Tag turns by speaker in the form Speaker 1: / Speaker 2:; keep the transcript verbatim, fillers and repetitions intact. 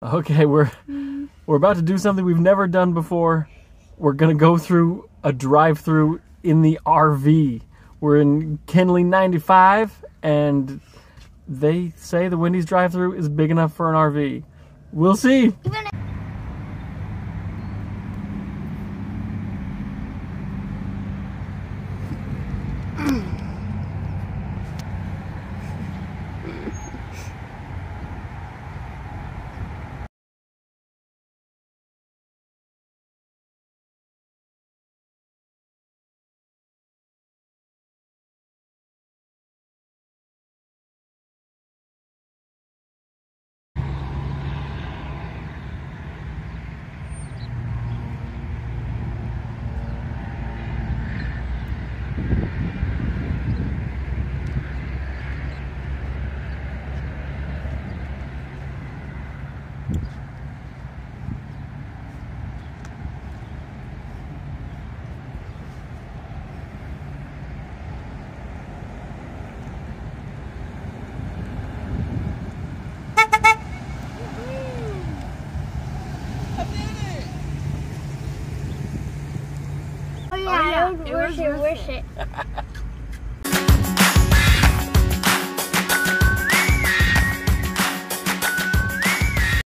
Speaker 1: Okay, we're
Speaker 2: Mm.
Speaker 1: we're about to do something we've never done before. We're gonna go through a drive-thru in the R V. We're in Kenly ninety-five, and they say the Wendy's drive-thru is big enough for an R V. We'll see.
Speaker 2: Even Oh yeah, I would wish it, wish it.